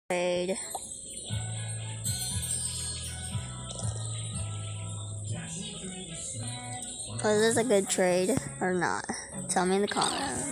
Trade. Was this a good trade or not? Tell me in the comments.